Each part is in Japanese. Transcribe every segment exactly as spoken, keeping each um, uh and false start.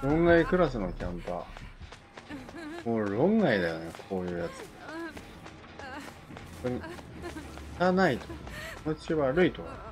論外クラスのキャンパー。もう論外だよね、こういうやつ。本当に汚いと。気持ち悪いとか。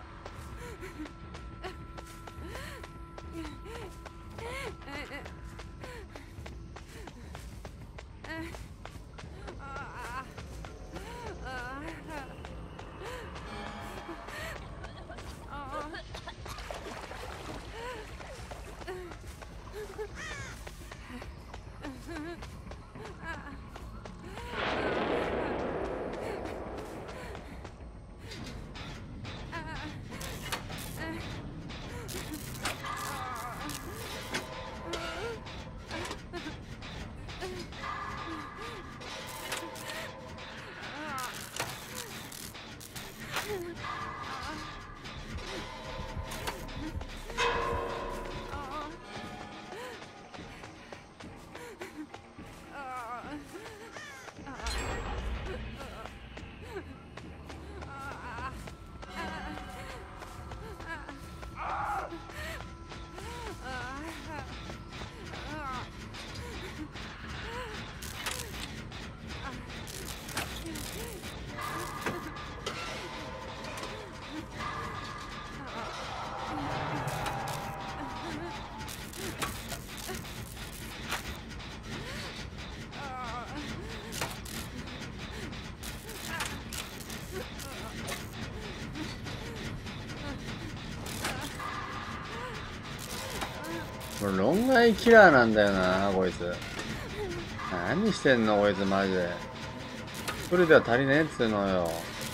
論外キラーなんだよな、こいつ。何してんの、こいつ、マジで。一人では足りねえっつうのよ。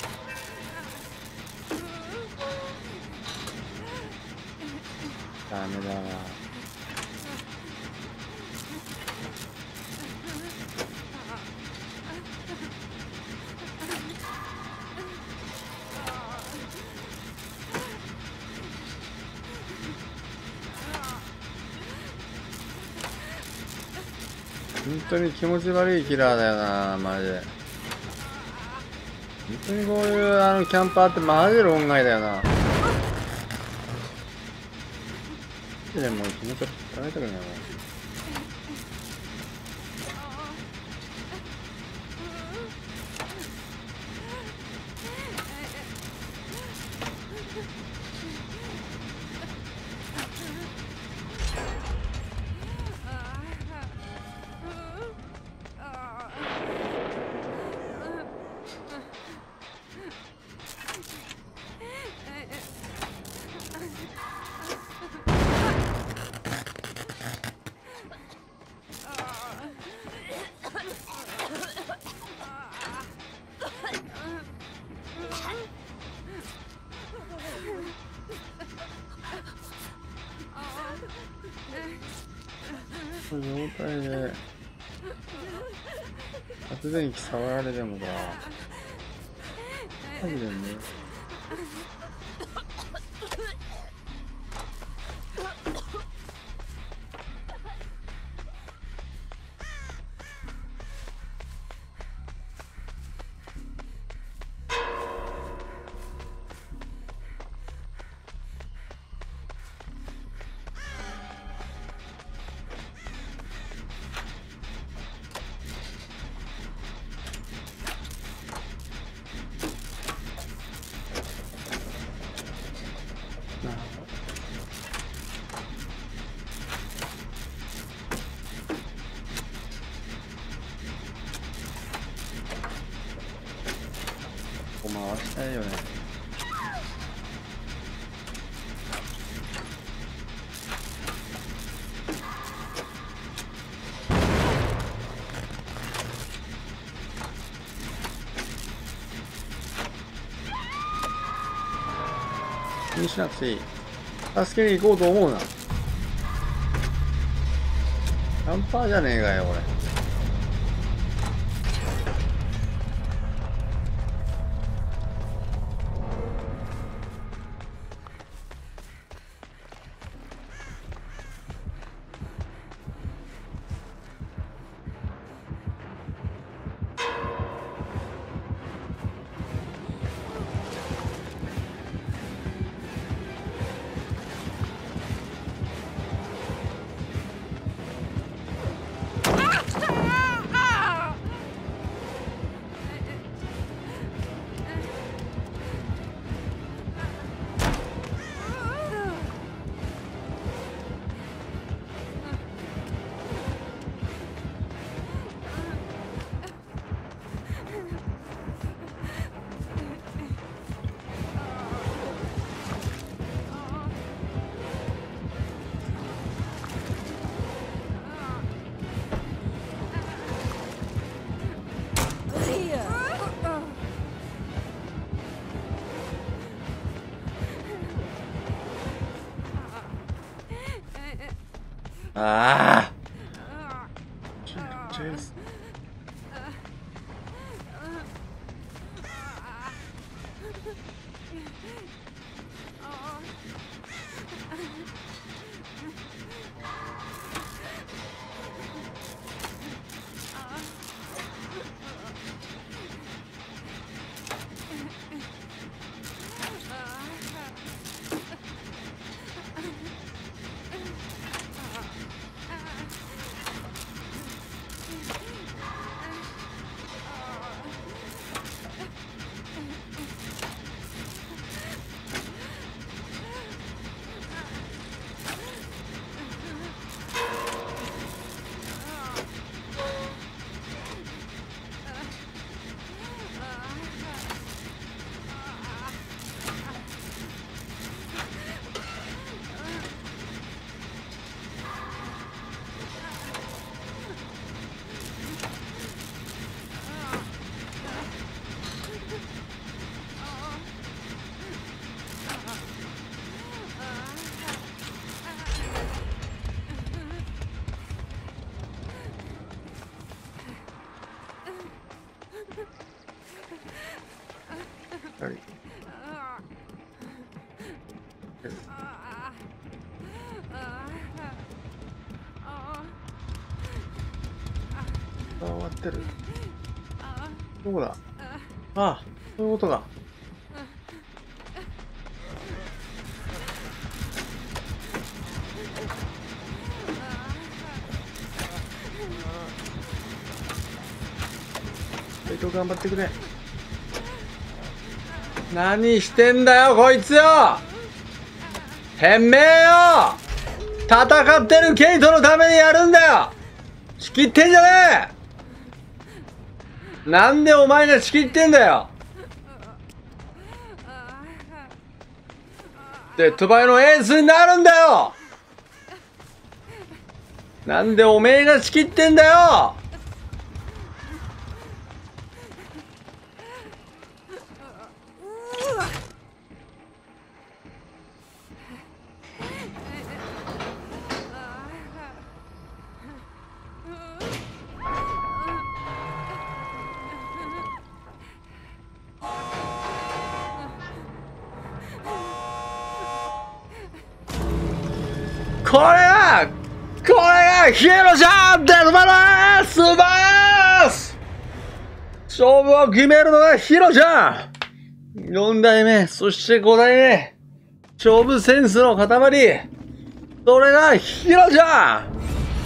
ダメだな。本当に気持ち悪いキラーだよな、マジで。本当にこういうあのキャンパーってマジで論外だよな。マジでもう気持ち悪くなりたくないもん。この状態で発電機触られてもさ、マジでね。ここ回したいよね。気にしなくていい。助けに行こうと思うな。キャンパーじゃねえかよ、これ。 ああチェイス終わってる。どこだ。ああ、そういうことか。ベイト頑張ってくれ。何してんだよこいつよ。てめえよ、戦ってるケイトのためにやるんだよ。仕切ってんじゃねえ。なんでお前が仕切ってんだよ。デッドバイのエースになるんだよ。なんでおめえが仕切ってんだよ。これがこれがヒーローじゃん。デッドバイのエースです。勝負を決めるのがヒーローじゃん。よん代目、そしてご代目。勝負センスの塊。それがヒーローじゃん。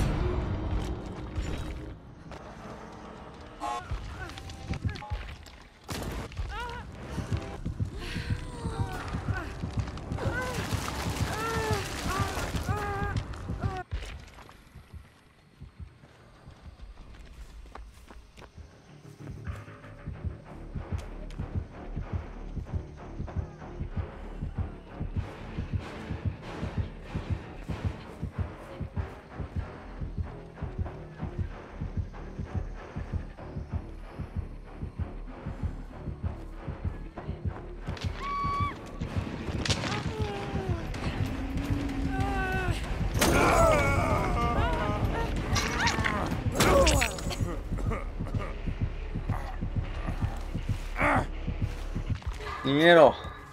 逃げろ。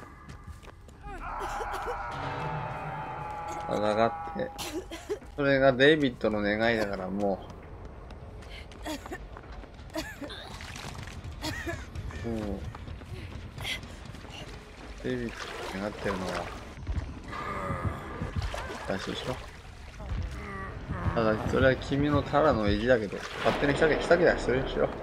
戦って。それがデイビッドの願いだからもう。もう。デイビッドが願ってるのは。私でしょ。ただ、それは君のただの意地だけど、勝手に来たけ来たけだ、それにしろ。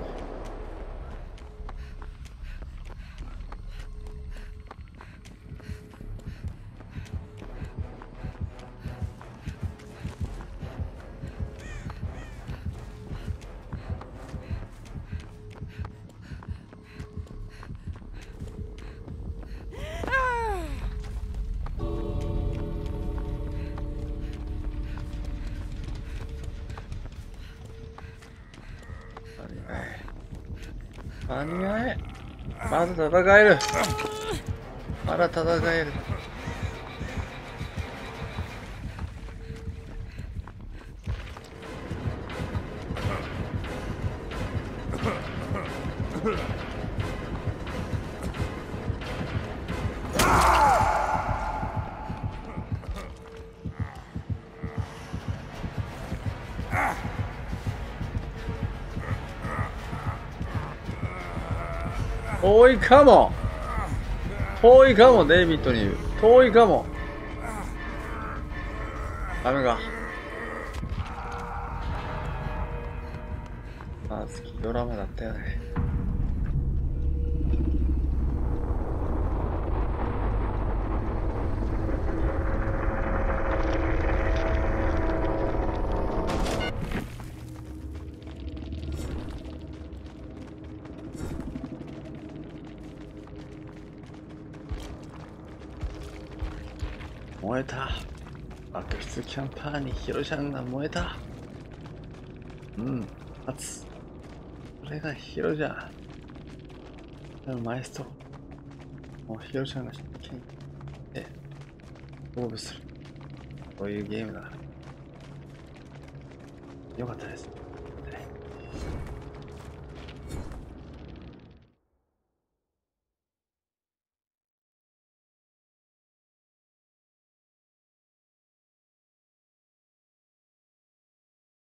間に合え。まだ戦える。まだ戦える。 遠いかも遠いかもデイビッドに言う。遠いかも。ダメか。あ、好きドラマだったよね。燃えた。悪質キャンパーにヒロちゃんが燃えた。うん、勝つ。これがヒロじゃん。マエストロ。もうヒロちゃんが真剣に勝負する。こういうゲームだ。よかったです。